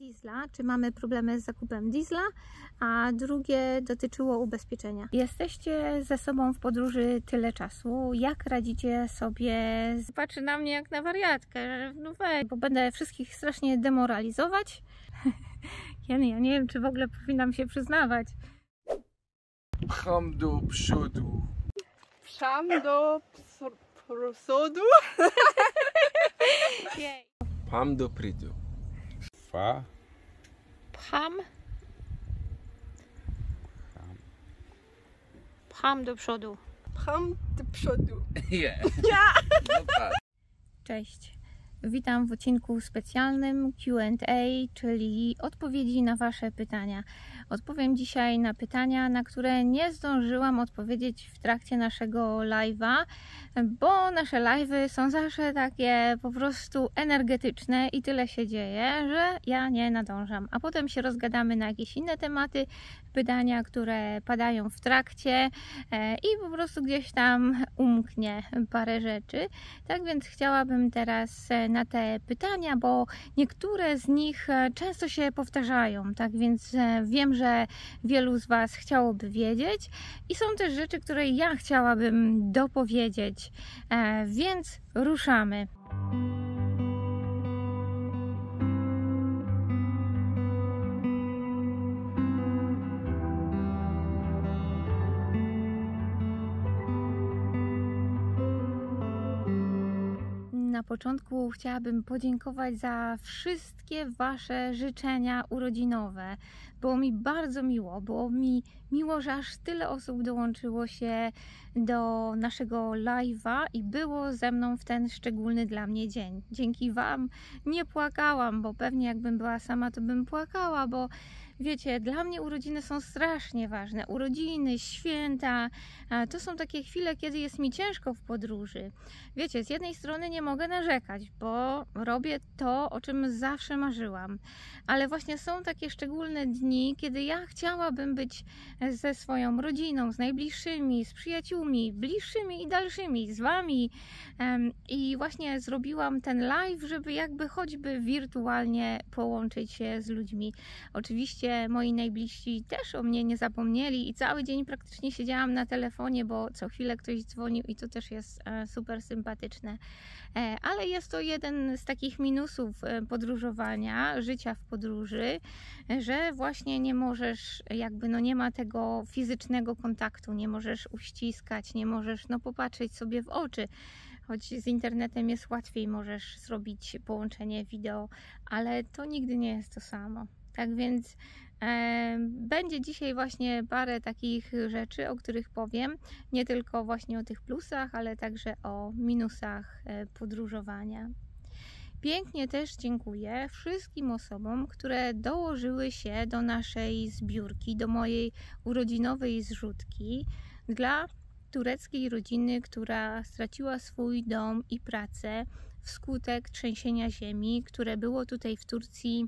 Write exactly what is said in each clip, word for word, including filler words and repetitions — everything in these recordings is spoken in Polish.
diesla, czy mamy problemy z zakupem diesla, a drugie dotyczyło ubezpieczenia. Jesteście ze sobą w podróży tyle czasu, jak radzicie sobie? Patrzy na mnie jak na wariatkę, no weź, bo będę wszystkich strasznie demoralizować. Ja nie, ja nie wiem, czy w ogóle powinnam się przyznawać. Pcham do przodu. Pcham do przodu. Pcham do przodu. Fa. Pcham. Pcham do przodu. Pcham do przodu. Yeah. No tak. Cześć. Witam w odcinku specjalnym Q and A, czyli odpowiedzi na Wasze pytania. Odpowiem dzisiaj na pytania, na które nie zdążyłam odpowiedzieć w trakcie naszego live'a, bo nasze live'y są zawsze takie po prostu energetyczne i tyle się dzieje, że ja nie nadążam. A potem się rozgadamy na jakieś inne tematy, pytania, które padają w trakcie i po prostu gdzieś tam umknie parę rzeczy. Tak więc chciałabym teraz na te pytania, bo niektóre z nich często się powtarzają, tak więc wiem, że wielu z Was chciałoby wiedzieć i są też rzeczy, które ja chciałabym dopowiedzieć, więc ruszamy. Na początku chciałabym podziękować za wszystkie Wasze życzenia urodzinowe. Było mi bardzo miło, było mi miło, że aż tyle osób dołączyło się do naszego live'a i było ze mną w ten szczególny dla mnie dzień. Dzięki Wam nie płakałam, bo pewnie jakbym była sama, to bym płakała, bo wiecie, dla mnie urodziny są strasznie ważne. Urodziny, święta, to są takie chwile, kiedy jest mi ciężko w podróży. Wiecie, z jednej strony nie mogę narzekać, bo robię to, o czym zawsze marzyłam. Ale właśnie są takie szczególne dni, kiedy ja chciałabym być ze swoją rodziną, z najbliższymi, z przyjaciółmi, bliższymi i dalszymi, z Wami. I właśnie zrobiłam ten live, żeby jakby choćby wirtualnie połączyć się z ludźmi. Oczywiście moi najbliżsi też o mnie nie zapomnieli i cały dzień praktycznie siedziałam na telefonie, bo co chwilę ktoś dzwonił i to też jest super sympatyczne. Ale jest to jeden z takich minusów podróżowania, życia w podróży, że właśnie nie możesz, jakby no nie ma tego fizycznego kontaktu, nie możesz uściskać, nie możesz no popatrzeć sobie w oczy. Choć z internetem jest łatwiej, możesz zrobić połączenie wideo, ale to nigdy nie jest to samo. Tak więc e, będzie dzisiaj właśnie parę takich rzeczy, o których powiem. Nie tylko właśnie o tych plusach, ale także o minusach e, podróżowania. Pięknie też dziękuję wszystkim osobom, które dołożyły się do naszej zbiórki, do mojej urodzinowej zrzutki dla tureckiej rodziny, która straciła swój dom i pracę wskutek trzęsienia ziemi, które było tutaj w Turcji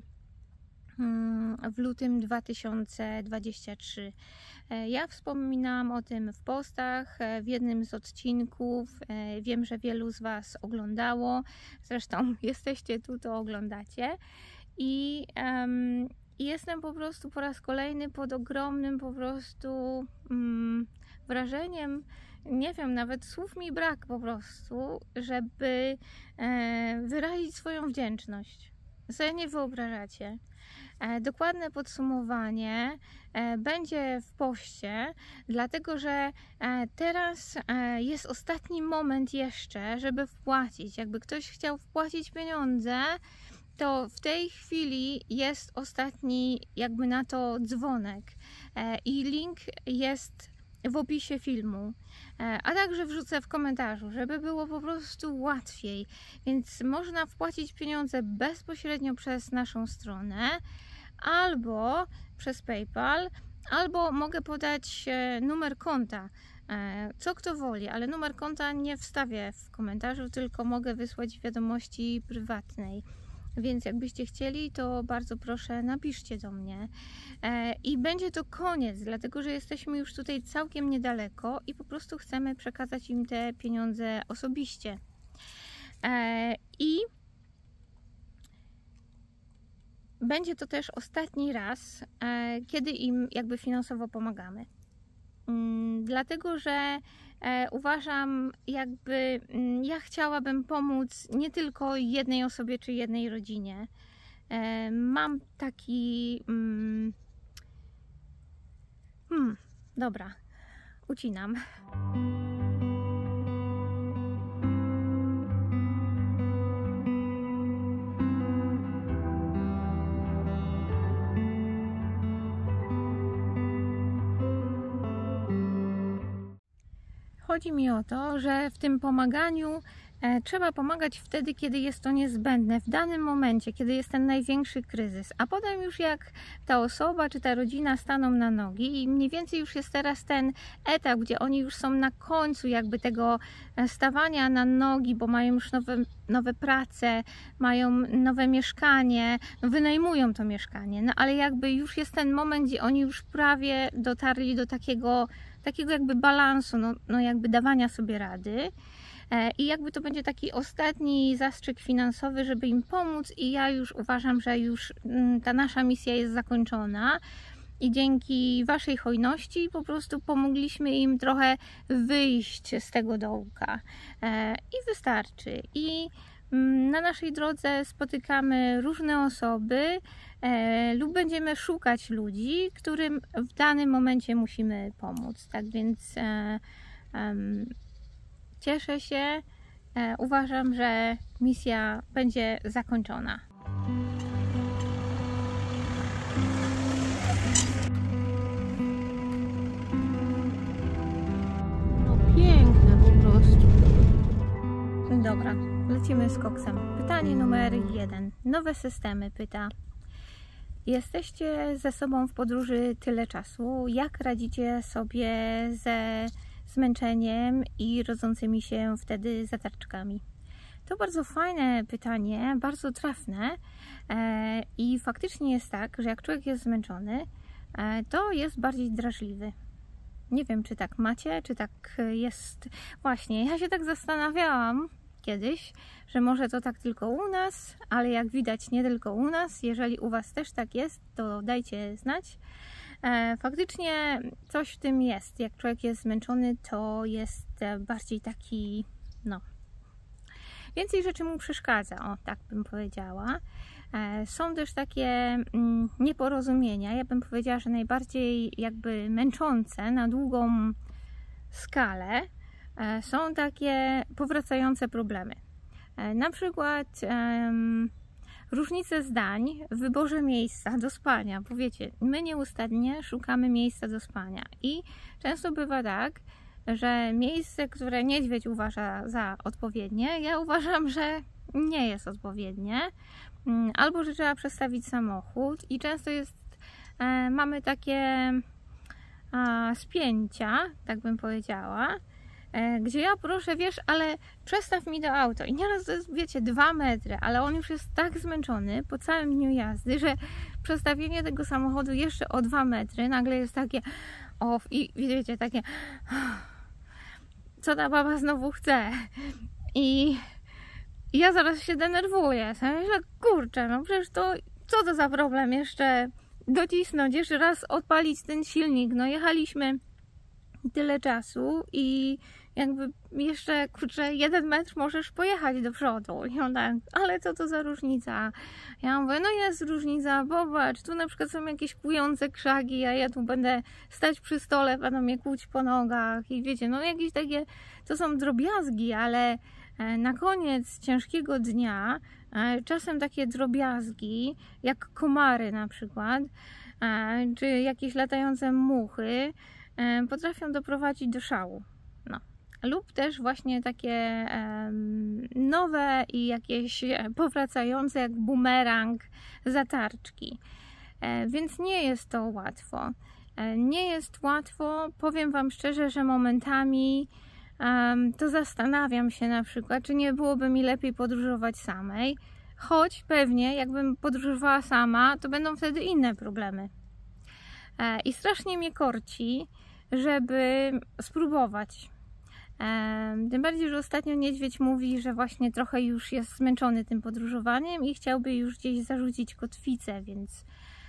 w lutym dwa tysiące dwudziestego trzeciego. Ja wspominałam o tym w postach, w jednym z odcinków. Wiem, że wielu z Was oglądało. Zresztą jesteście tu, to oglądacie. I um, jestem po prostu po raz kolejny pod ogromnym po prostu um, wrażeniem. Nie wiem, nawet słów mi brak po prostu, żeby e, wyrazić swoją wdzięczność. Sobie nie wyobrażacie. Dokładne podsumowanie będzie w poście, dlatego że teraz jest ostatni moment jeszcze, żeby wpłacić. Jakby ktoś chciał wpłacić pieniądze, to w tej chwili jest ostatni jakby na to dzwonek i link jest w opisie filmu, a także wrzucę w komentarzu, żeby było po prostu łatwiej. Więc można wpłacić pieniądze bezpośrednio przez naszą stronę, albo przez PayPal, albo mogę podać numer konta, co kto woli, ale numer konta nie wstawię w komentarzu, tylko mogę wysłać w wiadomości prywatnej. Więc jakbyście chcieli, to bardzo proszę, napiszcie do mnie. I będzie to koniec, dlatego że jesteśmy już tutaj całkiem niedaleko i po prostu chcemy przekazać im te pieniądze osobiście. I będzie to też ostatni raz, kiedy im jakby finansowo pomagamy. Dlatego, że uważam, jakby ja chciałabym pomóc nie tylko jednej osobie czy jednej rodzinie. Mam taki... Hmm, dobra, ucinam. Chodzi mi o to, że w tym pomaganiu e, trzeba pomagać wtedy, kiedy jest to niezbędne, w danym momencie, kiedy jest ten największy kryzys. A potem już jak ta osoba czy ta rodzina staną na nogi i mniej więcej już jest teraz ten etap, gdzie oni już są na końcu jakby tego stawania na nogi, bo mają już nowe, nowe prace, mają nowe mieszkanie, no wynajmują to mieszkanie, no ale jakby już jest ten moment, gdzie oni już prawie dotarli do takiego takiego jakby balansu, no, no jakby dawania sobie rady e, i jakby to będzie taki ostatni zastrzyk finansowy, żeby im pomóc i ja już uważam, że już m, ta nasza misja jest zakończona i dzięki waszej hojności po prostu pomogliśmy im trochę wyjść z tego dołka e, i wystarczy. I na naszej drodze spotykamy różne osoby e, lub będziemy szukać ludzi, którym w danym momencie musimy pomóc. Tak więc e, e, cieszę się, e, uważam, że misja będzie zakończona. No piękne po prostu. Dobra. Lecimy z koksem. Pytanie numer jeden. Nowe systemy pyta. Jesteście ze sobą w podróży tyle czasu. Jak radzicie sobie ze zmęczeniem i rodzącymi się wtedy zatarczkami? To bardzo fajne pytanie, bardzo trafne e, i faktycznie jest tak, że jak człowiek jest zmęczony, e, to jest bardziej drażliwy. Nie wiem, czy tak macie, czy tak jest. Właśnie, ja się tak zastanawiałam kiedyś, że może to tak tylko u nas, ale jak widać nie tylko u nas. Jeżeli u was też tak jest, to dajcie znać. E, faktycznie coś w tym jest. Jak człowiek jest zmęczony, to jest bardziej taki, no, więcej rzeczy mu przeszkadza, o tak bym powiedziała. E, są też takie mm, nieporozumienia, ja bym powiedziała, że najbardziej jakby męczące na długą skalę są takie powracające problemy. Na przykład um, różnice zdań w wyborze miejsca do spania. Bo wiecie, my nieustannie szukamy miejsca do spania i często bywa tak, że miejsce, które niedźwiedź uważa za odpowiednie, ja uważam, że nie jest odpowiednie. Albo, że trzeba przestawić samochód i często jest, e, mamy takie e, spięcia, tak bym powiedziała, gdzie ja proszę, wiesz, ale przestaw mi to auto. I nieraz to jest, wiecie, dwa metry, ale on już jest tak zmęczony po całym dniu jazdy, że przestawienie tego samochodu jeszcze o dwa metry nagle jest takie off i wiecie, takie co ta baba znowu chce. I ja zaraz się denerwuję. Sam myślę, kurczę, no przecież to co to za problem jeszcze docisnąć, jeszcze raz odpalić ten silnik. No jechaliśmy tyle czasu i jakby jeszcze, kurczę, jeden metr możesz pojechać do przodu. I on tak, ale co to za różnica? Ja mówię, no jest różnica, popatrz, tu na przykład są jakieś kłujące krzaki, a ja tu będę stać przy stole, będą mnie kłuć po nogach i wiecie, no jakieś takie, to są drobiazgi, ale na koniec ciężkiego dnia czasem takie drobiazgi, jak komary na przykład, czy jakieś latające muchy, potrafią doprowadzić do szału. No. Lub też właśnie takie um, nowe i jakieś powracające jak bumerang zatarczki. E, więc nie jest to łatwo. E, nie jest łatwo, powiem wam szczerze, że momentami um, to zastanawiam się na przykład, czy nie byłoby mi lepiej podróżować samej, choć pewnie jakbym podróżowała sama, to będą wtedy inne problemy. E, I strasznie mnie korci, żeby spróbować. Tym bardziej, że ostatnio niedźwiedź mówi, że właśnie trochę już jest zmęczony tym podróżowaniem i chciałby już gdzieś zarzucić kotwicę, więc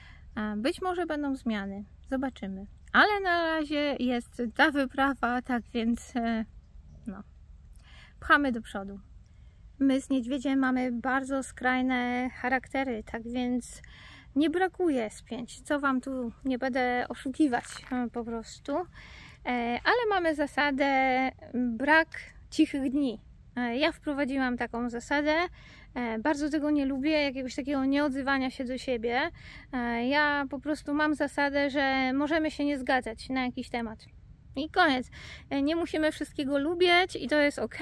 być może będą zmiany. Zobaczymy. Ale na razie jest ta wyprawa, tak więc no, pchamy do przodu. My z niedźwiedziem mamy bardzo skrajne charaktery, tak więc nie brakuje spięć. Co Wam tu nie będę oszukiwać po prostu. Ale mamy zasadę brak cichych dni. Ja wprowadziłam taką zasadę. Bardzo tego nie lubię, jakiegoś takiego nieodzywania się do siebie. Ja po prostu mam zasadę, że możemy się nie zgadzać na jakiś temat. I koniec. Nie musimy wszystkiego lubić i to jest ok.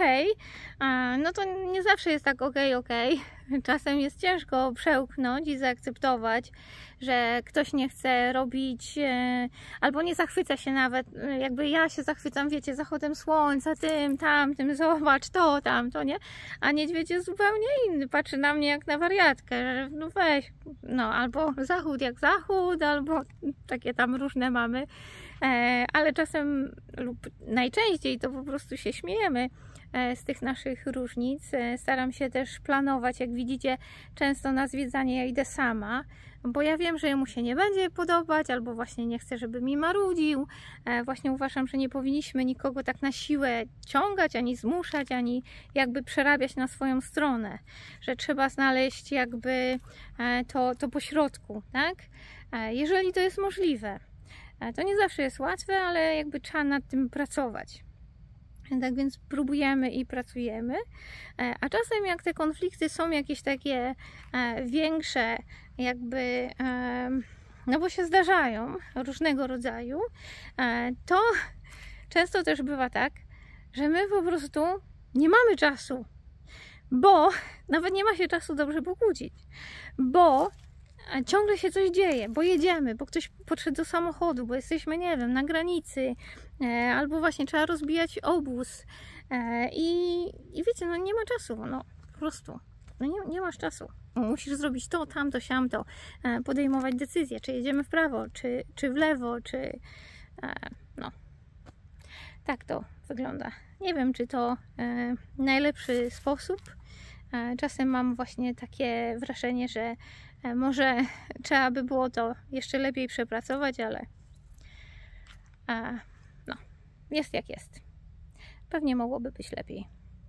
No to nie zawsze jest tak ok, ok. Czasem jest ciężko przełknąć i zaakceptować, że ktoś nie chce robić albo nie zachwyca się nawet. Jakby ja się zachwycam, wiecie, zachodem słońca, tym, tamtym, zobacz, to, tamto, nie? A niedźwiedź jest zupełnie inny. Patrzy na mnie jak na wariatkę, że no weź, no albo zachód jak zachód, albo takie tam różne mamy. Ale czasem lub najczęściej to po prostu się śmiejemy z tych naszych różnic. Staram się też planować, jak widzicie, często na zwiedzanie ja idę sama, bo ja wiem, że jemu się nie będzie podobać, albo właśnie nie chcę, żeby mi marudził. Właśnie uważam, że nie powinniśmy nikogo tak na siłę ciągać, ani zmuszać, ani jakby przerabiać na swoją stronę, że trzeba znaleźć jakby to, to pośrodku, tak? Jeżeli to jest możliwe. To nie zawsze jest łatwe, ale jakby trzeba nad tym pracować. Tak więc próbujemy i pracujemy. A czasem jak te konflikty są jakieś takie większe, jakby, no bo się zdarzają różnego rodzaju, to często też bywa tak, że my po prostu nie mamy czasu, bo nawet nie ma się czasu dobrze pokłócić, bo ciągle się coś dzieje, bo jedziemy, bo ktoś podszedł do samochodu, bo jesteśmy, nie wiem, na granicy, e, albo właśnie trzeba rozbijać obóz e, i, i wiecie, no nie ma czasu, no po prostu, no nie, nie masz czasu. Musisz zrobić to, tamto, siamto, e, podejmować decyzję, czy jedziemy w prawo, czy, czy w lewo, czy e, no. Tak to wygląda. Nie wiem, czy to e, najlepszy sposób. E, czasem mam właśnie takie wrażenie, że może trzeba by było to jeszcze lepiej przepracować, ale no, jest jak jest. Pewnie mogłoby być lepiej.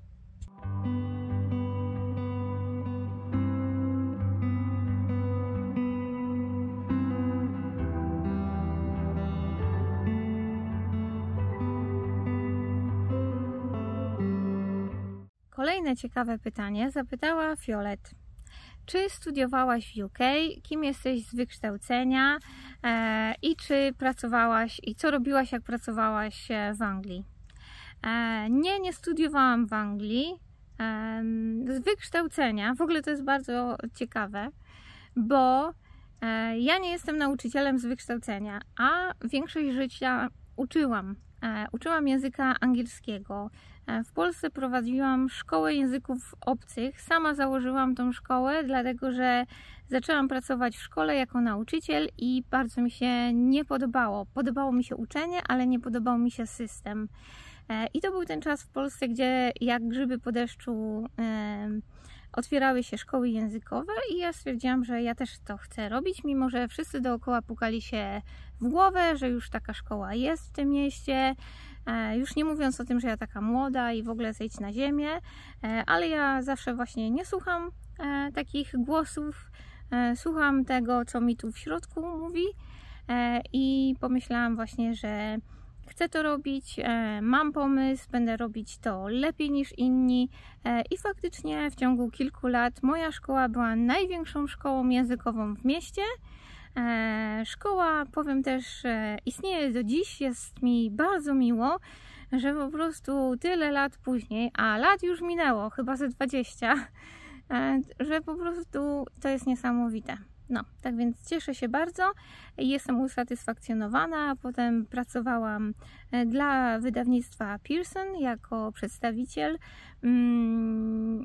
Kolejne ciekawe pytanie zapytała Violet. Czy studiowałaś w U K? Kim jesteś z wykształcenia? E, I czy pracowałaś i co robiłaś, jak pracowałaś w Anglii? E, nie, nie studiowałam w Anglii. E, z wykształcenia, w ogóle to jest bardzo ciekawe, bo e, ja nie jestem nauczycielem z wykształcenia, a większość życia uczyłam. E, uczyłam języka angielskiego. W Polsce prowadziłam szkołę języków obcych. Sama założyłam tą szkołę, dlatego że zaczęłam pracować w szkole jako nauczyciel i bardzo mi się nie podobało. Podobało mi się uczenie, ale nie podobał mi się system. I to był ten czas w Polsce, gdzie jak grzyby po deszczu e, otwierały się szkoły językowe i ja stwierdziłam, że ja też to chcę robić, mimo że wszyscy dookoła pukali się w głowę, że już taka szkoła jest w tym mieście. Już nie mówiąc o tym, że ja taka młoda i w ogóle zejdź na ziemię, ale ja zawsze właśnie nie słucham takich głosów, słucham tego, co mi tu w środku mówi i pomyślałam właśnie, że chcę to robić, mam pomysł, będę robić to lepiej niż inni i faktycznie w ciągu kilku lat moja szkoła była największą szkołą językową w mieście. Szkoła, powiem też, istnieje do dziś, jest mi bardzo miło, że po prostu tyle lat później, a lat już minęło, chyba ze dwadzieścia, że po prostu to jest niesamowite. No, tak więc cieszę się bardzo i jestem usatysfakcjonowana. Potem pracowałam dla wydawnictwa Pearson jako przedstawiciel.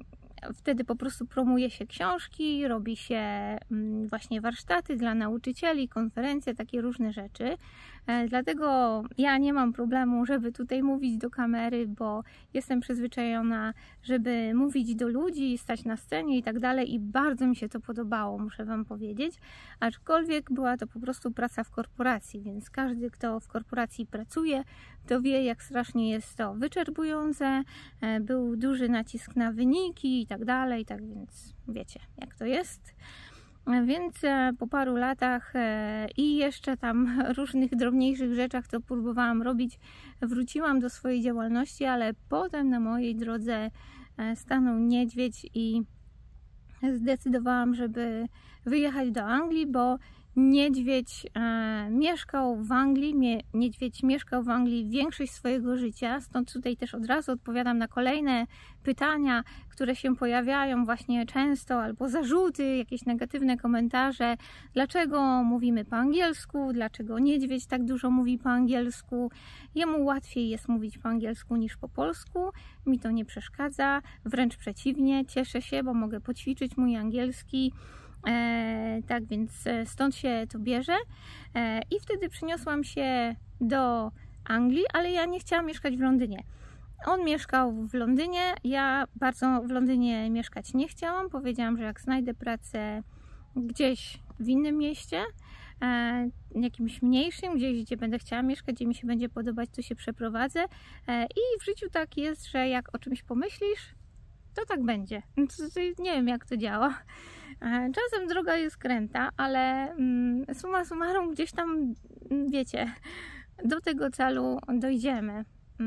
wtedy po prostu promuje się książki, robi się właśnie warsztaty dla nauczycieli, konferencje, takie różne rzeczy. Dlatego ja nie mam problemu, żeby tutaj mówić do kamery, bo jestem przyzwyczajona, żeby mówić do ludzi, stać na scenie i tak dalej i bardzo mi się to podobało, muszę Wam powiedzieć. Aczkolwiek była to po prostu praca w korporacji, więc każdy, kto w korporacji pracuje, to wie, jak strasznie jest to wyczerpujące. Był duży nacisk na wyniki i tak dalej, tak więc wiecie, jak to jest. Więc po paru latach i jeszcze tam różnych drobniejszych rzeczach, co próbowałam robić, wróciłam do swojej działalności, ale potem na mojej drodze stanął niedźwiedź i zdecydowałam, żeby wyjechać do Anglii, bo niedźwiedź e, mieszkał w Anglii, Mie, niedźwiedź mieszkał w Anglii większość swojego życia, stąd tutaj też od razu odpowiadam na kolejne pytania, które się pojawiają właśnie często, albo zarzuty, jakieś negatywne komentarze, dlaczego mówimy po angielsku, dlaczego niedźwiedź tak dużo mówi po angielsku. Jemu łatwiej jest mówić po angielsku niż po polsku, mi to nie przeszkadza, wręcz przeciwnie, cieszę się, bo mogę poćwiczyć mój angielski. E, tak więc stąd się to bierze e, i wtedy przeniosłam się do Anglii, ale ja nie chciałam mieszkać w Londynie. On mieszkał w Londynie, ja bardzo w Londynie mieszkać nie chciałam. Powiedziałam, że jak znajdę pracę gdzieś w innym mieście, e, jakimś mniejszym, gdzieś gdzie będę chciała mieszkać, gdzie mi się będzie podobać, to się przeprowadzę e, i w życiu tak jest, że jak o czymś pomyślisz, to tak będzie. Nie wiem, jak to działa. Czasem droga jest kręta, ale summa summarum gdzieś tam, wiecie, do tego celu dojdziemy.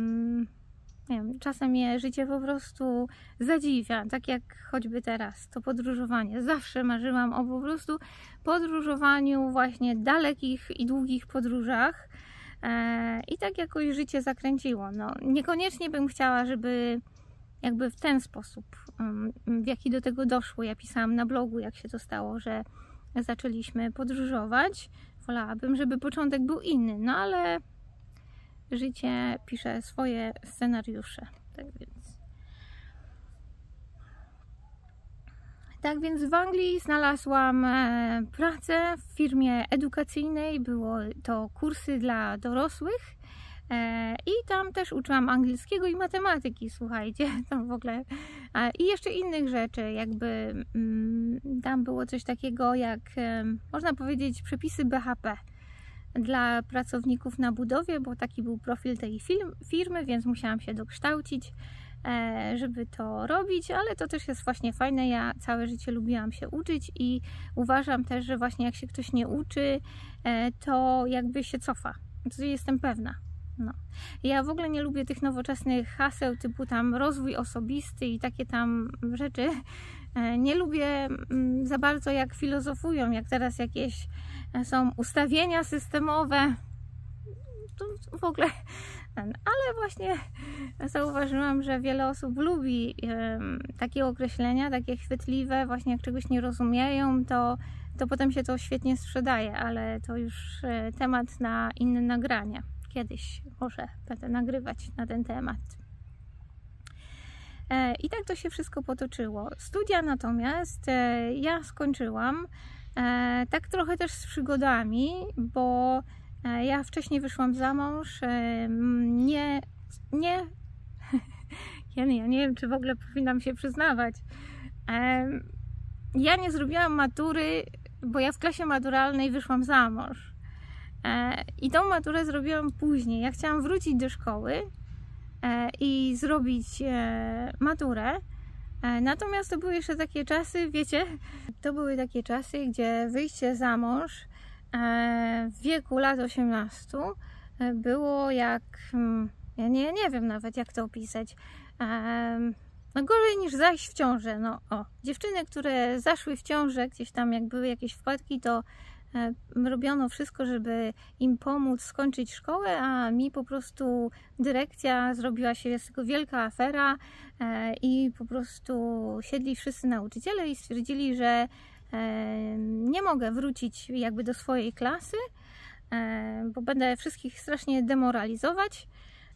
Nie wiem, czasem mnie życie po prostu zadziwia, tak jak choćby teraz, to podróżowanie. Zawsze marzyłam o po prostu podróżowaniu, właśnie dalekich i długich podróżach i tak jakoś życie zakręciło. No, niekoniecznie bym chciała, żeby jakby w ten sposób, w jaki do tego doszło. Ja pisałam na blogu, jak się to stało, że zaczęliśmy podróżować. Wolałabym, żeby początek był inny, no ale życie pisze swoje scenariusze. Tak więc, tak więc w Anglii znalazłam pracę w firmie edukacyjnej. Było to kursy dla dorosłych. I tam też uczyłam angielskiego i matematyki, słuchajcie, tam w ogóle. I jeszcze innych rzeczy, jakby tam było coś takiego jak, można powiedzieć, przepisy B H P dla pracowników na budowie, bo taki był profil tej firmy, więc musiałam się dokształcić, żeby to robić, ale to też jest właśnie fajne. Ja całe życie lubiłam się uczyć i uważam też, że właśnie jak się ktoś nie uczy, to jakby się cofa. To jestem pewna. No. Ja w ogóle nie lubię tych nowoczesnych haseł typu tam rozwój osobisty i takie tam rzeczy. Nie lubię za bardzo, jak filozofują, jak teraz jakieś są ustawienia systemowe. To w ogóle. Ale właśnie zauważyłam, że wiele osób lubi takie określenia, takie chwytliwe, właśnie jak czegoś nie rozumieją, to, to potem się to świetnie sprzedaje, ale to już temat na inne nagrania. Kiedyś może będę nagrywać na ten temat. I tak to się wszystko potoczyło. Studia natomiast ja skończyłam tak trochę też z przygodami, bo ja wcześniej wyszłam za mąż. Nie, nie, ja nie, ja nie wiem, czy w ogóle powinnam się przyznawać. Ja nie zrobiłam matury, bo ja w klasie maturalnej wyszłam za mąż. I tą maturę zrobiłam później. Ja chciałam wrócić do szkoły i zrobić maturę. Natomiast to były jeszcze takie czasy, wiecie, to były takie czasy, gdzie wyjście za mąż w wieku lat osiemnastu było jak, ja nie, nie wiem nawet, jak to opisać, no gorzej niż zajść w ciążę. No, o, dziewczyny, które zaszły w ciążę, gdzieś tam jak były jakieś wpadki, to robiono wszystko, żeby im pomóc skończyć szkołę, a mi po prostu dyrekcja zrobiła się z tego wielka afera i po prostu siedli wszyscy nauczyciele i stwierdzili, że nie mogę wrócić jakby do swojej klasy, bo będę wszystkich strasznie demoralizować.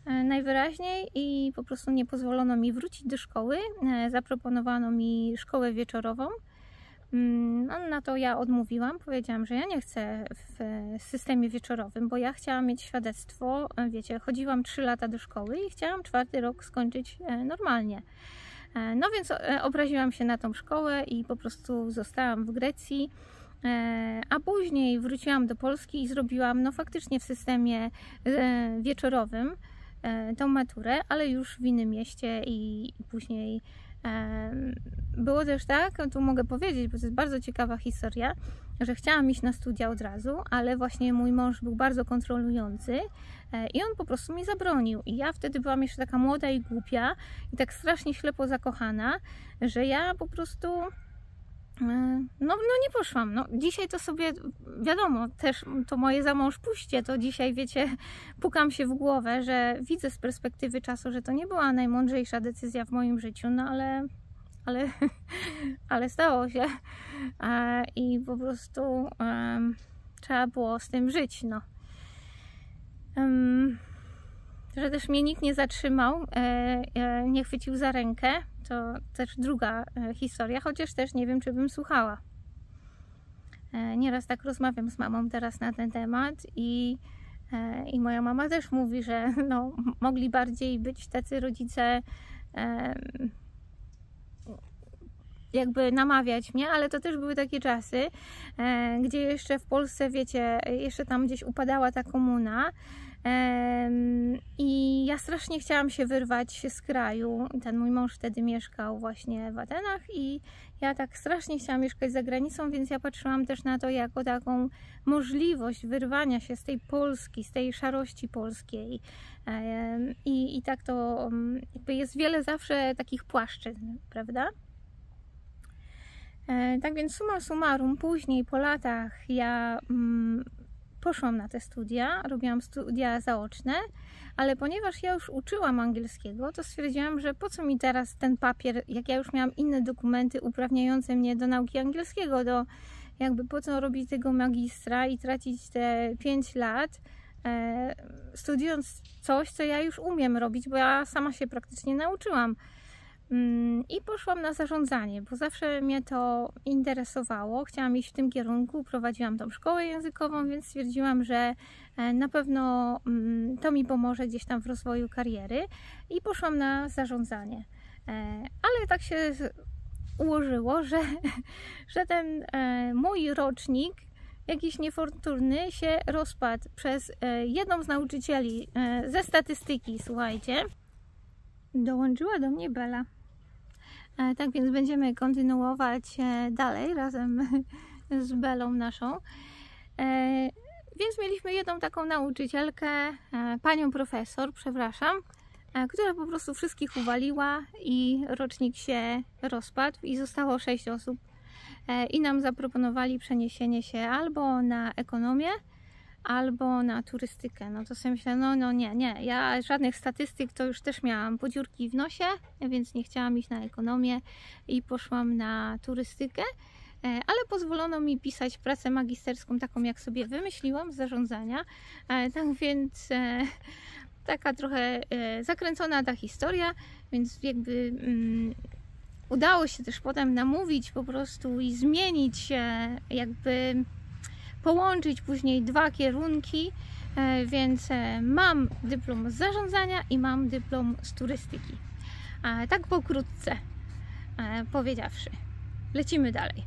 najwyraźniej i po prostu nie pozwolono mi wrócić do szkoły. Zaproponowano mi szkołę wieczorową. No, na to ja odmówiłam. Powiedziałam, że ja nie chcę w systemie wieczorowym, bo ja chciałam mieć świadectwo. Wiecie, chodziłam trzy lata do szkoły i chciałam czwarty rok skończyć normalnie. No więc obraziłam się na tą szkołę i po prostu zostałam w Grecji. A później wróciłam do Polski i zrobiłam no faktycznie w systemie wieczorowym tą maturę, ale już w innym mieście i później było też tak, tu mogę powiedzieć, bo to jest bardzo ciekawa historia, że chciałam iść na studia od razu, ale właśnie mój mąż był bardzo kontrolujący i on po prostu mi zabronił. I ja wtedy byłam jeszcze taka młoda i głupia i tak strasznie ślepo zakochana, że ja po prostu no, no nie poszłam. No, dzisiaj to sobie, wiadomo, też to moje za mąż pójście, to dzisiaj, wiecie, pukam się w głowę, że widzę z perspektywy czasu, że to nie była najmądrzejsza decyzja w moim życiu, no ale ale, ale stało się i po prostu um, trzeba było z tym żyć, no. Um, że też mnie nikt nie zatrzymał, e, e, nie chwycił za rękę, to też druga e, historia, chociaż też nie wiem, czy bym słuchała. E, nieraz tak rozmawiam z mamą teraz na ten temat i, e, i moja mama też mówi, że no, mogli bardziej być tacy rodzice, e, jakby namawiać mnie, ale to też były takie czasy, e, gdzie jeszcze w Polsce, wiecie, jeszcze tam gdzieś upadała ta komuna, i ja strasznie chciałam się wyrwać z kraju. Ten mój mąż wtedy mieszkał właśnie w Atenach i ja tak strasznie chciałam mieszkać za granicą, więc ja patrzyłam też na to jako taką możliwość wyrwania się z tej Polski, z tej szarości polskiej. I, i tak to jakby jest wiele zawsze takich płaszczyzn, prawda? Tak więc summa summarum, później po latach ja mm, poszłam na te studia, robiłam studia zaoczne, ale ponieważ ja już uczyłam angielskiego, to stwierdziłam, że po co mi teraz ten papier, jak ja już miałam inne dokumenty uprawniające mnie do nauki angielskiego, do jakby po co robić tego magistra i tracić te pięć lat e, studiując coś, co ja już umiem robić, bo ja sama się praktycznie nauczyłam. I poszłam na zarządzanie, bo zawsze mnie to interesowało. Chciałam iść w tym kierunku, prowadziłam tą szkołę językową, więc stwierdziłam, że na pewno to mi pomoże gdzieś tam w rozwoju kariery i poszłam na zarządzanie. Ale tak się ułożyło, że, że ten mój rocznik, jakiś niefortunny, się rozpadł przez jedną z nauczycieli ze statystyki, słuchajcie. Dołączyła do mnie Bela. E, tak więc będziemy kontynuować e, dalej razem z Belą naszą. E, więc mieliśmy jedną taką nauczycielkę, e, panią profesor, przepraszam, e, która po prostu wszystkich uwaliła i rocznik się rozpadł i zostało sześć osób. E, I nam zaproponowali przeniesienie się albo na ekonomię, albo na turystykę. No to sobie myślę, no, no nie, nie, ja żadnych statystyk to już też miałam podziurki w nosie, więc nie chciałam iść na ekonomię i poszłam na turystykę, ale pozwolono mi pisać pracę magisterską taką, jak sobie wymyśliłam z zarządzania. Tak więc taka trochę zakręcona ta historia, więc jakby um, udało się też potem namówić po prostu i zmienić jakby połączyć później dwa kierunki, więc mam dyplom z zarządzania i mam dyplom z turystyki. Tak pokrótce powiedziawszy. Lecimy dalej.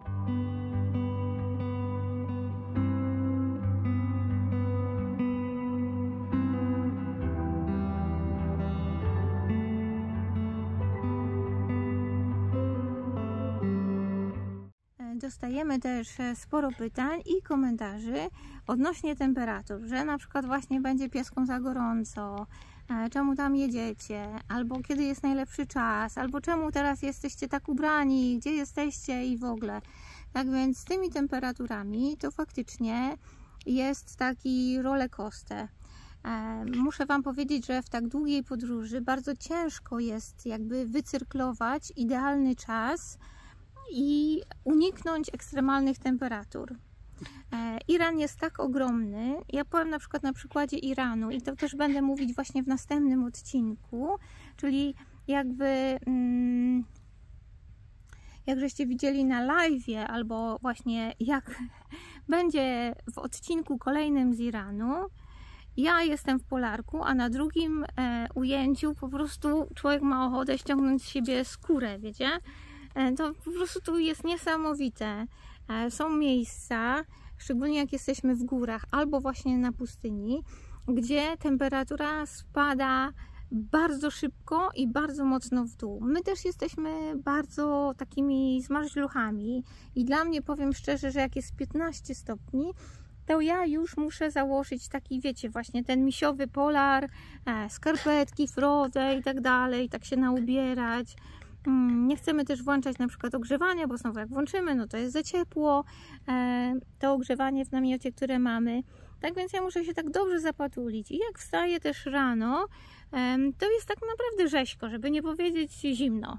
Dostajemy też sporo pytań i komentarzy odnośnie temperatur, że na przykład właśnie będzie pieskom za gorąco, czemu tam jedziecie, albo kiedy jest najlepszy czas, albo czemu teraz jesteście tak ubrani, gdzie jesteście i w ogóle. Tak więc z tymi temperaturami to faktycznie jest taki rollercoaster. Muszę Wam powiedzieć, że w tak długiej podróży bardzo ciężko jest jakby wycyrklować idealny czas i uniknąć ekstremalnych temperatur. Iran jest tak ogromny. Ja powiem na przykład na przykładzie Iranu i to też będę mówić właśnie w następnym odcinku, czyli jakby mm, jak żeście widzieli na live'ie albo właśnie jak będzie w odcinku kolejnym z Iranu, ja jestem w Polarku, a na drugim e, ujęciu po prostu człowiek ma ochotę ściągnąć z siebie skórę, wiecie? E, to po prostu tu jest niesamowite. E, są miejsca, szczególnie jak jesteśmy w górach albo właśnie na pustyni, gdzie temperatura spada bardzo szybko i bardzo mocno w dół. My też jesteśmy bardzo takimi zmarzluchami i dla mnie, powiem szczerze, że jak jest piętnaście stopni, to ja już muszę założyć taki, wiecie, właśnie ten misiowy polar, e, skarpetki, frodę i tak dalej, tak się naubierać. Mm, nie chcemy też włączać na przykład ogrzewania, bo znowu jak włączymy, no to jest za ciepło, e, to ogrzewanie w namiocie, które mamy. Tak więc ja muszę się tak dobrze zapatulić. I jak wstaję też rano, e, to jest tak naprawdę rzeźko, żeby nie powiedzieć zimno.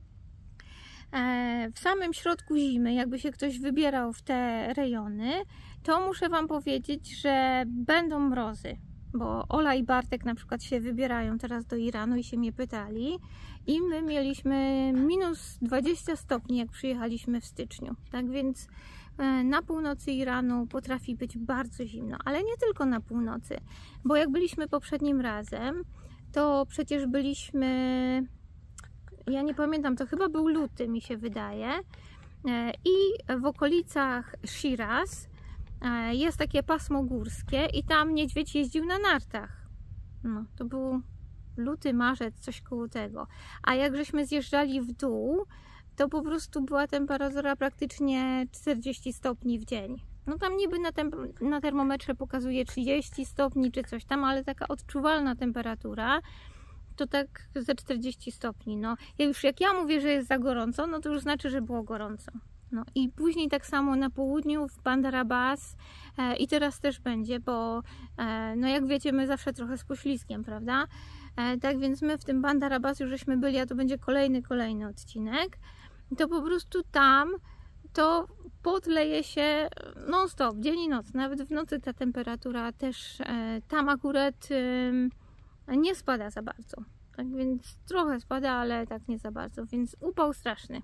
E, w samym środku zimy, jakby się ktoś wybierał w te rejony, to muszę Wam powiedzieć, że będą mrozy, bo Ola i Bartek na przykład się wybierają teraz do Iranu i się mnie pytali i my mieliśmy minus dwadzieścia stopni, jak przyjechaliśmy w styczniu. Tak więc na północy Iranu potrafi być bardzo zimno, ale nie tylko na północy, bo jak byliśmy poprzednim razem, to przecież byliśmy, ja nie pamiętam, to chyba był luty, mi się wydaje, i w okolicach Shiraz jest takie pasmo górskie i tam niedźwiedź jeździł na nartach. No, to był luty, marzec, coś koło tego. A jak żeśmy zjeżdżali w dół, to po prostu była temperatura praktycznie czterdzieści stopni w dzień. No tam niby na, na termometrze pokazuje trzydzieści stopni czy coś tam, ale taka odczuwalna temperatura to tak ze czterdzieści stopni. No, ja już jak ja mówię, że jest za gorąco, no to już znaczy, że było gorąco. No i później tak samo na południu w Bandar Abbas e, i teraz też będzie, bo e, no jak wiecie, my zawsze trochę z poślizgiem, prawda? E, tak więc my w tym Bandar Abbas już żeśmy byli, a to będzie kolejny, kolejny odcinek. To po prostu tam to podleje się non stop, dzień i noc. Nawet w nocy ta temperatura też e, tam akurat e, nie spada za bardzo. Tak więc trochę spada, ale tak nie za bardzo, więc upał straszny.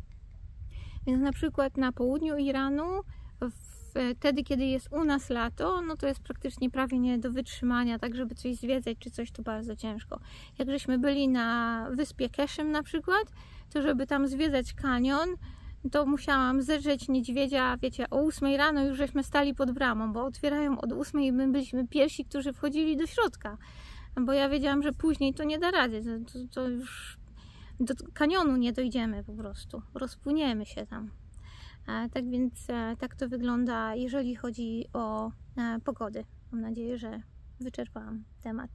Więc na przykład na południu Iranu, wtedy kiedy jest u nas lato, no to jest praktycznie prawie nie do wytrzymania, tak żeby coś zwiedzać czy coś, to bardzo ciężko. Jak żeśmy byli na wyspie Keszym na przykład, to żeby tam zwiedzać kanion, to musiałam zedrzeć niedźwiedzia, wiecie, o ósmej rano już żeśmy stali pod bramą, bo otwierają od ósmej i my byliśmy pierwsi, którzy wchodzili do środka, bo ja wiedziałam, że później to nie da rady, to, to, to już do kanionu nie dojdziemy po prostu, rozpłyniemy się tam. E, tak więc e, tak to wygląda, jeżeli chodzi o e, pogody. Mam nadzieję, że wyczerpałam temat.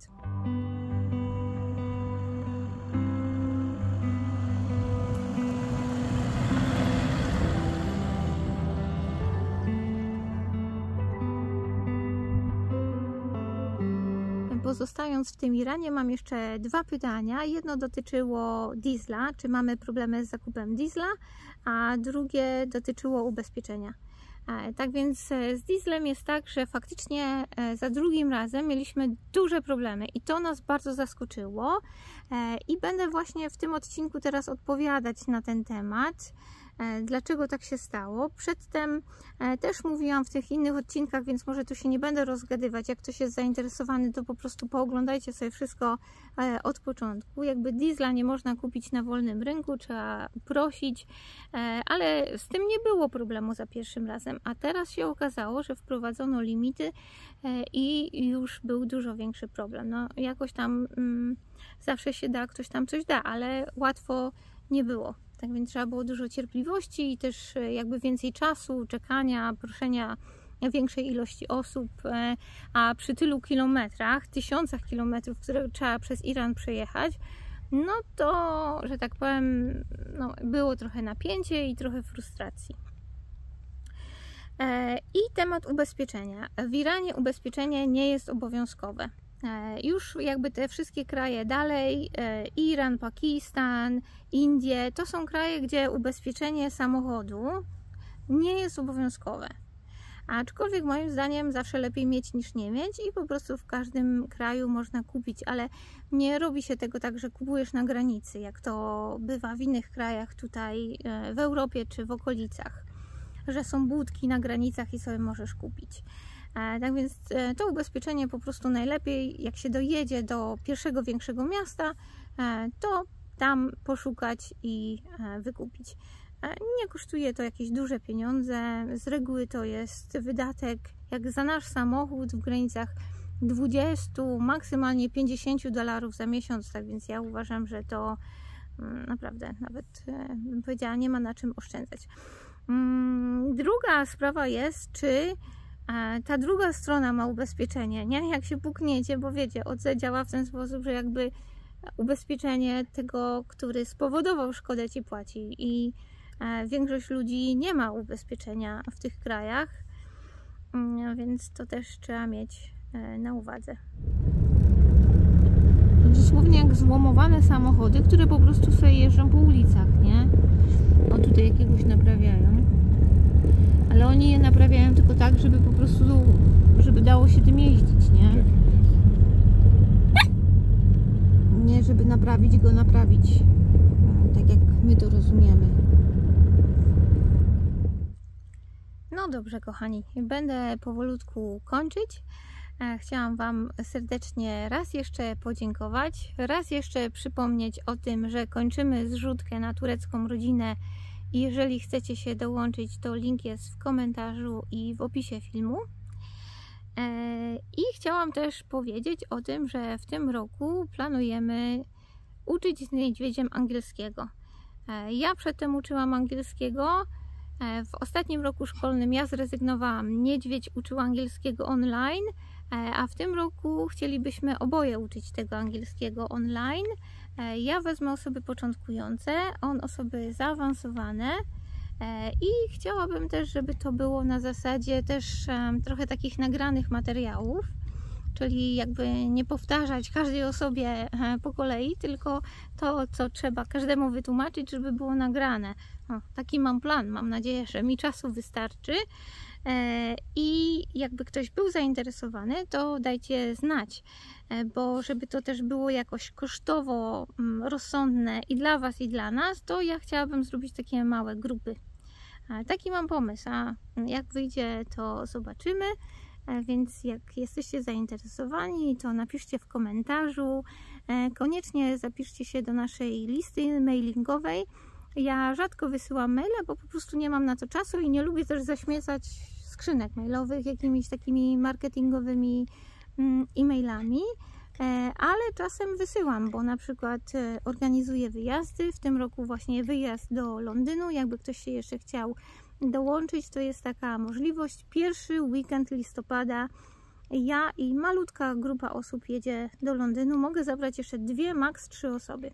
Pozostając w tym Iranie, mam jeszcze dwa pytania. Jedno dotyczyło diesla, czy mamy problemy z zakupem diesla, a drugie dotyczyło ubezpieczenia. Tak więc z dieslem jest tak, że faktycznie za drugim razem mieliśmy duże problemy i to nas bardzo zaskoczyło i będę właśnie w tym odcinku teraz odpowiadać na ten temat. Dlaczego tak się stało? Przedtem też mówiłam w tych innych odcinkach, więc może tu się nie będę rozgadywać. Jak ktoś jest zainteresowany, to po prostu pooglądajcie sobie wszystko od początku. Jakby diesla nie można kupić na wolnym rynku, trzeba prosić, ale z tym nie było problemu za pierwszym razem. A teraz się okazało, że wprowadzono limity i już był dużo większy problem. No jakoś tam mm, zawsze się da, ktoś tam coś da, ale łatwo nie było. Tak więc trzeba było dużo cierpliwości i też jakby więcej czasu, czekania, proszenia większej ilości osób, a przy tylu kilometrach, tysiącach kilometrów, które trzeba przez Iran przejechać, no to, że tak powiem, no, było trochę napięcie i trochę frustracji. I temat ubezpieczenia. W Iranie ubezpieczenie nie jest obowiązkowe. Już jakby te wszystkie kraje dalej, Iran, Pakistan, Indie, to są kraje, gdzie ubezpieczenie samochodu nie jest obowiązkowe. Aczkolwiek moim zdaniem zawsze lepiej mieć niż nie mieć i po prostu w każdym kraju można kupić, ale nie robi się tego tak, że kupujesz na granicy, jak to bywa w innych krajach tutaj w Europie czy w okolicach, że są budki na granicach i sobie możesz kupić. Tak więc to ubezpieczenie po prostu najlepiej, jak się dojedzie do pierwszego większego miasta, to tam poszukać i wykupić. Nie kosztuje to jakieś duże pieniądze, z reguły to jest wydatek jak za nasz samochód w granicach dwudziestu, maksymalnie pięćdziesięciu dolarów za miesiąc, tak więc ja uważam, że to naprawdę nawet bym powiedziała, nie ma na czym oszczędzać. Druga sprawa jest, czy ta druga strona ma ubezpieczenie, nie? Jak się pukniecie, bo wiecie, O C działa w ten sposób, że jakby ubezpieczenie tego, który spowodował szkodę, ci płaci i większość ludzi nie ma ubezpieczenia w tych krajach, więc to też trzeba mieć na uwadze. Dosłownie jak złomowane samochody, które po prostu sobie jeżdżą po ulicach, nie? O, tutaj jakiegoś naprawiają. Ale oni je naprawiają tylko tak, żeby po prostu, żeby dało się tym jeździć, nie? Nie, żeby naprawić go, naprawić. Tak jak my to rozumiemy. No dobrze, kochani, będę powolutku kończyć. Chciałam Wam serdecznie raz jeszcze podziękować, raz jeszcze przypomnieć o tym, że kończymy zrzutkę na turecką rodzinę. Jeżeli chcecie się dołączyć, to link jest w komentarzu i w opisie filmu. I chciałam też powiedzieć o tym, że w tym roku planujemy uczyć z niedźwiedziem angielskiego. Ja przedtem uczyłam angielskiego. W ostatnim roku szkolnym ja zrezygnowałam. Niedźwiedź uczył angielskiego online, a w tym roku chcielibyśmy oboje uczyć tego angielskiego online. Ja wezmę osoby początkujące, on osoby zaawansowane i chciałabym też, żeby to było na zasadzie też trochę takich nagranych materiałów, czyli jakby nie powtarzać każdej osobie po kolei, tylko to, co trzeba każdemu wytłumaczyć, żeby było nagrane. O, taki mam plan, mam nadzieję, że mi czasu wystarczy i jakby ktoś był zainteresowany, to dajcie znać, bo żeby to też było jakoś kosztowo rozsądne i dla Was, i dla nas, to ja chciałabym zrobić takie małe grupy. Taki mam pomysł, a jak wyjdzie, to zobaczymy. Więc jak jesteście zainteresowani, to napiszcie w komentarzu. Koniecznie zapiszcie się do naszej listy mailingowej. Ja rzadko wysyłam maile, bo po prostu nie mam na to czasu i nie lubię też zaśmiecać skrzynek mailowych jakimiś takimi marketingowymi e-mailami, ale czasem wysyłam, bo na przykład organizuję wyjazdy. W tym roku właśnie wyjazd do Londynu. Jakby ktoś się jeszcze chciał dołączyć, to jest taka możliwość. Pierwszy weekend listopada ja i malutka grupa osób jedzie do Londynu. Mogę zabrać jeszcze dwie, maks trzy osoby.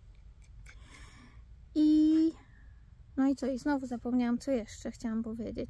I no i co? I znowu zapomniałam, co jeszcze chciałam powiedzieć.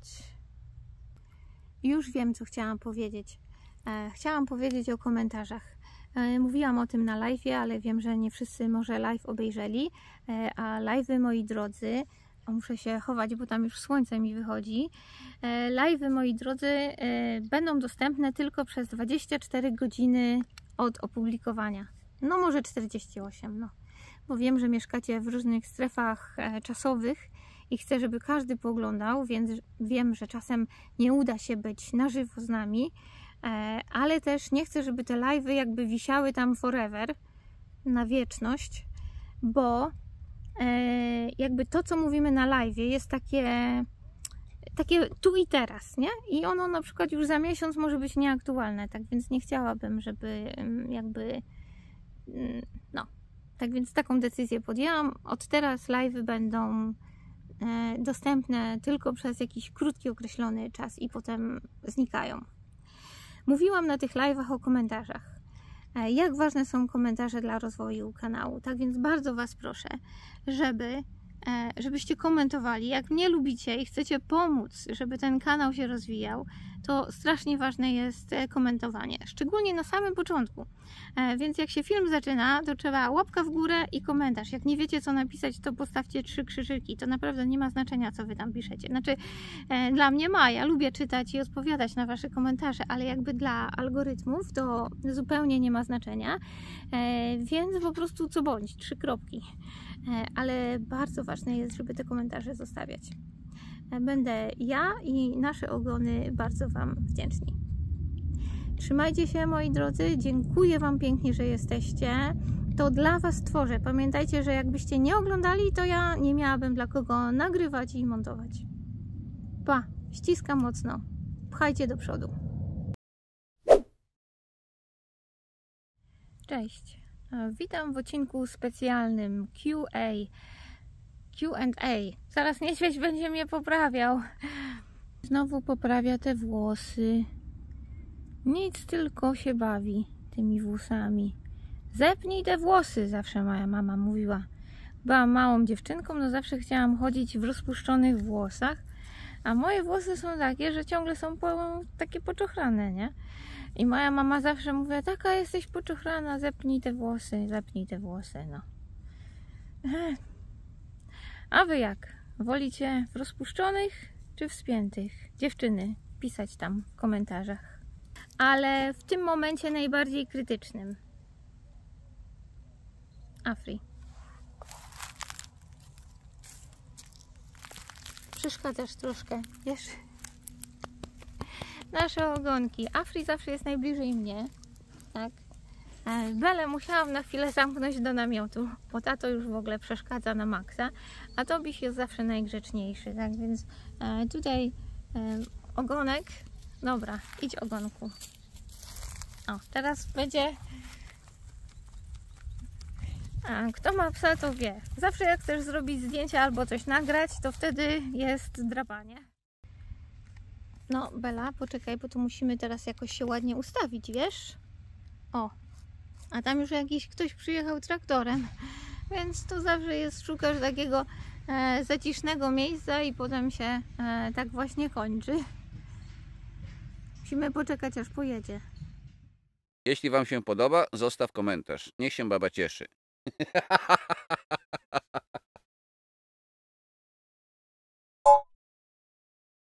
Już wiem, co chciałam powiedzieć. E, chciałam powiedzieć o komentarzach. E, mówiłam o tym na live'ie, ale wiem, że nie wszyscy może live obejrzeli. E, a live'y, moi drodzy, o, muszę się chować, bo tam już słońce mi wychodzi. E, live'y, moi drodzy, e, będą dostępne tylko przez dwadzieścia cztery godziny od opublikowania. No może czterdzieści osiem, no. Bo wiem, że mieszkacie w różnych strefach czasowych i chcę, żeby każdy pooglądał, więc wiem, że czasem nie uda się być na żywo z nami, ale też nie chcę, żeby te live'y jakby wisiały tam forever, na wieczność, bo jakby to, co mówimy na live'ie, jest takie takie tu i teraz, nie? I ono na przykład już za miesiąc może być nieaktualne, tak więc nie chciałabym, żeby jakby no, tak więc taką decyzję podjęłam. Od teraz live'y będą e, dostępne tylko przez jakiś krótki, określony czas i potem znikają. Mówiłam na tych live'ach o komentarzach. E, jak ważne są komentarze dla rozwoju kanału. Tak więc bardzo Was proszę, żeby żebyście komentowali. Jak mnie lubicie i chcecie pomóc, żeby ten kanał się rozwijał, to strasznie ważne jest komentowanie, szczególnie na samym początku. Więc jak się film zaczyna, to trzeba łapka w górę i komentarz. Jak nie wiecie co napisać, to postawcie trzy krzyżyki. To naprawdę nie ma znaczenia, co wy tam piszecie. Znaczy, dla mnie ma, ja lubię czytać i odpowiadać na wasze komentarze, ale jakby dla algorytmów to zupełnie nie ma znaczenia. Więc po prostu co bądź, trzy kropki. Ale bardzo ważne jest, żeby te komentarze zostawiać. Będę ja i nasze ogony bardzo wam wdzięczni. Trzymajcie się, moi drodzy. Dziękuję wam pięknie, że jesteście. To dla was tworzę. Pamiętajcie, że jakbyście nie oglądali, to ja nie miałabym dla kogo nagrywać i montować. Pa! Ściskam mocno. Pchajcie do przodu. Cześć. Witam w odcinku specjalnym Q A. Q and A. Zaraz niedźwiedź będzie mnie poprawiał. Znowu poprawia te włosy. Nic, tylko się bawi tymi włosami. Zepnij te włosy, zawsze moja mama mówiła. Byłam małą dziewczynką, no zawsze chciałam chodzić w rozpuszczonych włosach. A moje włosy są takie, że ciągle są po, takie poczochrane, nie? I moja mama zawsze mówiła, taka jesteś poczochrana, zepnij te włosy, zepnij te włosy, no. A wy jak? Wolicie w rozpuszczonych czy w spiętych? Dziewczyny, pisać tam w komentarzach. Ale w tym momencie najbardziej krytycznym. Afri. Przeszkadzasz troszkę, wiesz? Nasze ogonki. Afri zawsze jest najbliżej mnie, tak? Belę musiałam na chwilę zamknąć do namiotu, bo tato już w ogóle przeszkadza na maksa, a Tobiś jest zawsze najgrzeczniejszy, tak? Więc e, tutaj e, ogonek. Dobra, idź ogonku. O, teraz będzie... A, kto ma psa, to wie. Zawsze jak chcesz zrobić zdjęcie albo coś nagrać, to wtedy jest drapanie. No, Bela, poczekaj, bo tu musimy teraz jakoś się ładnie ustawić, wiesz? O, a tam już jakiś ktoś przyjechał traktorem, więc to zawsze jest, szukasz takiego e, zacisznego miejsca i potem się e, tak właśnie kończy. Musimy poczekać, aż pojedzie. Jeśli wam się podoba, zostaw komentarz. Niech się baba cieszy.